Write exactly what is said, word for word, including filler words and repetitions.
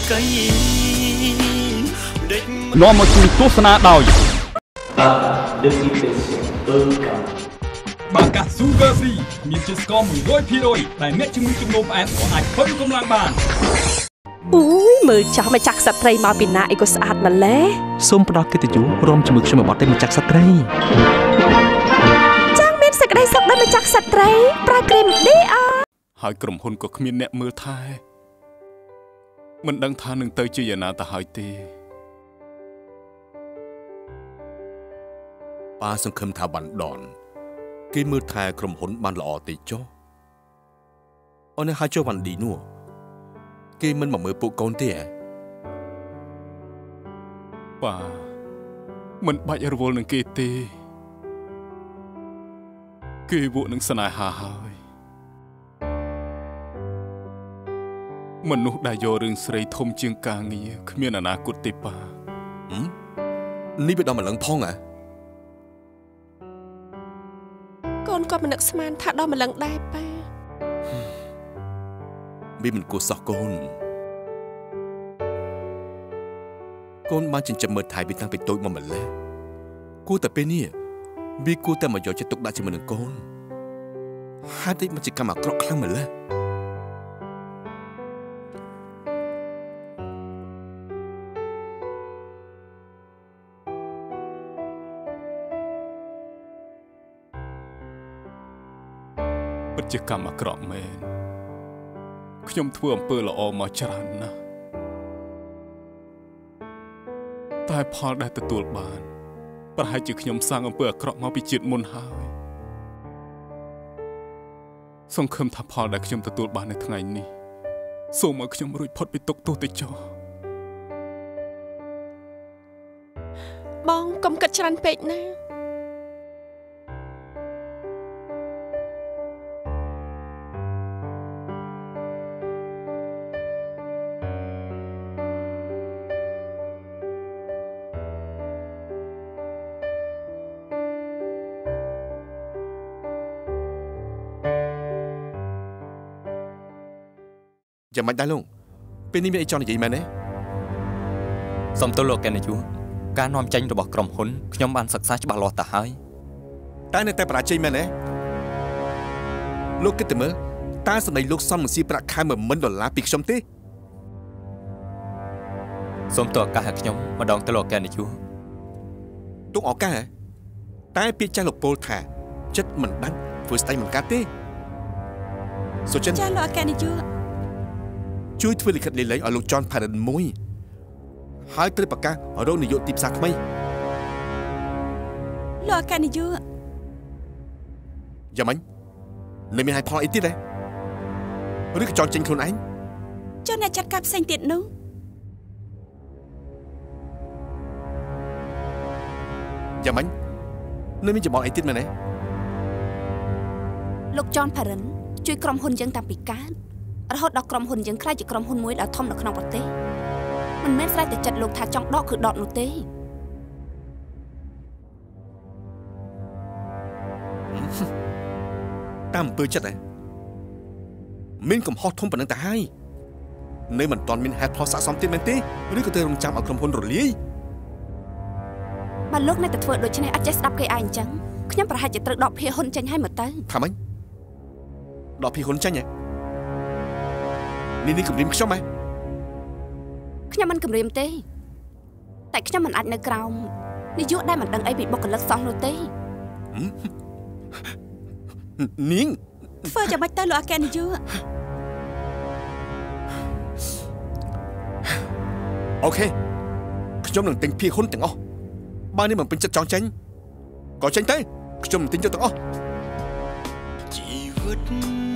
នាំមកជួយទស្សនាដោយបាកាស៊ូហ្វឺហ្វ្រីមានជាតិស្ករ មួយរយភាគរយ ដែលអ្នកជំងឺជំងឺផ្អែមក៏អាចធ្វើកម្លាំងបានអូយមើលចាស់ម្ចាស់ស្ត្រីមកពីណាអីក៏ស្អាតម្ល៉េះសូមផ្ដល់កិត្តិយសរួមជាមួយខ្ញុំមកតែម្ចាស់ស្ត្រីចាំមានសេចក្តីសុខដល់ម្ចាស់ស្ត្រីប្រើគ្រីម ឌី អាហើយក្រុមហ៊ុនក៏គ្មានអ្នកមើលថែមិនដឹងថានឹងទៅជាយ៉ាងណាទៅហើយទេប៉ាសង្ឃឹមថាបណ្ដនគេមើលថែក្រុមហ៊ុនបានល្អទេចុះអូនហើយចុះវ៉ាន់ឌីនោះគេមិនមកមើលពួកកូនទេហ៎ប៉ាមិនបាច់រវល់នឹងគេទេគេវក់នឹងស្នេហាហើយមនុស្សដែលយករឿងស្រីធំជាងការងារគ្មានអនាគតទេប៉ានេះវាដល់ម្លឹងផងហ៎កូនក៏មិននឹកស្មានថាដល់ម្លឹងដែរប៉ាវាមិនគួរសោះកូនកូនបានចិញ្ចឹមមើលថែវាតាំងពីតូចមកម្ល៉េះគួរតែពេលនេះវាគួរតែមកយកចិត្តទុកដាក់ជាមួយនឹងកូនហេតុអីមិនជាកម្មអាក្រក់ខ្លាំងម្ល៉េះពិតជាកម្មអាក្រក់មែនខ្ញុំធ្វើអំពើល្អមកច្រើនណាស់តែផលដែលទទួលបានប្រហែលជាខ្ញុំសាងអំពើអាក្រក់មកពីជាតិមុនហើយសង្ឃឹមថាផលដែលខ្ញុំទទួលបាននៅថ្ងៃនេះសូមឲ្យខ្ញុំរួចផុតពីទុក្ខទោសទៅចុះបងកុំគិតច្រើនពេកណាចាំមិនដែរលោកពេលនេះមានអីចង់និយាយមែនទេសូមទោសលោកកែនយូការនាំចេញរបស់ក្រុមហ៊ុនខ្ញុំបានសិក្សាច្បាស់លាស់ទៅហើយតែនៅតែបរាជ័យមែនទេលោកគិតទៅមើលតើសម្ដីលោកសំនឹងស៊ីប្រាក់ខែ មួយម៉ឺនដុល្លារពីខ្ញុំទេសូមទោសឱកាសឲ្យខ្ញុំម្ដងទៅលោកកែនយូទុកឱកាសតែពាក្យចាស់លោកពោលថាចិត្តមិនដាច់ធ្វើស្ដេចមិនកាត់ទេសូចិនចាលោកកែនយូជួយធ្វើលិខិតលាលែងឲ្យលោក John Parent មួយហើយត្រូវប្រកាសរកនាយកទីផ្សារថ្មីលោកកែនយូយ៉ាងម៉េចនៅមានហេតុផលអីទៀតទេឬក៏ចង់ចេញខ្លួនឯងចុះអ្នកចាត់ការផ្សេងទៀតនោះយ៉ាងម៉េចនៅមានច្បងអីទៀតមែនទេលោក John Parent ជួយក្រុមហ៊ុនយើងតាំងពីកើតរហូតដល់ក្រុមហ៊ុនយើងខ្លាចជាក្រុមហ៊ុនមួយដ៏ធំនៅក្នុងប្រទេសមិនមែនស្រេចតែចិត្តលោកថាចង់ដកគឺដកនោះទេតាមអំពើចិត្តហ៎មានកំហុសធំប៉ុណ្ណឹងទៅហើយនៅមិនទាន់មានហេតុផលស័ក្តិសមទៀតមែនទេឬក៏ទៅរងចាំឲ្យក្រុមហ៊ុនរលាយបើលោកនៅតែធ្វើដូច្នេះអត់ចេះស្ដាប់គេឯងអញ្ចឹងខ្ញុំប្រហែលជាត្រូវដកភាគហ៊ុនចេញឲ្យមកទៅថាម៉េចដកភាគហ៊ុនចេញហ៎នេះនេះគម្រាមខ្ញុំហ៎ខ្ញុំមិនគម្រាមទេតែខ្ញុំមិនអាចនៅក្រោមនាយកដែលមិនដឹងអីពីបុគ្គលិកសោះនោះទេនាងធ្វើយ៉ាងម៉េចទៅលោកអគ្គនាយកអូខេខ្ញុំនឹងទិញភាគហ៊ុនទាំងអស់បើនេះមិនពេញចិត្តចង់ចេញក៏ចេញទៅខ្ញុំនឹងទិញយកទាំងអស់ជីវិត